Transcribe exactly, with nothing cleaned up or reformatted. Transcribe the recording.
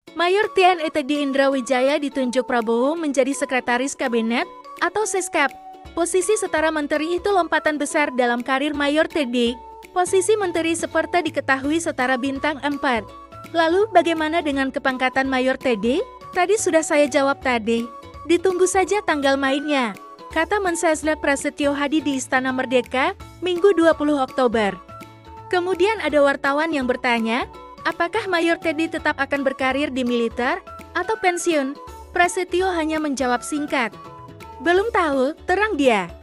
Mayor T N I Teddy Indrawijaya ditunjuk Prabowo menjadi Sekretaris Kabinet atau Seskap. Posisi setara menteri itu lompatan besar dalam karir Mayor Teddy. Posisi menteri seperti diketahui setara bintang empat. Lalu bagaimana dengan kepangkatan Mayor Teddy? Tadi sudah saya jawab tadi. Ditunggu saja tanggal mainnya, kata Mensesnek Prasetyo Hadi di Istana Merdeka, Minggu dua puluh Oktober. Kemudian ada wartawan yang bertanya, apakah Mayor Teddy tetap akan berkarir di militer atau pensiun? Prasetyo hanya menjawab singkat, belum tahu, terang dia.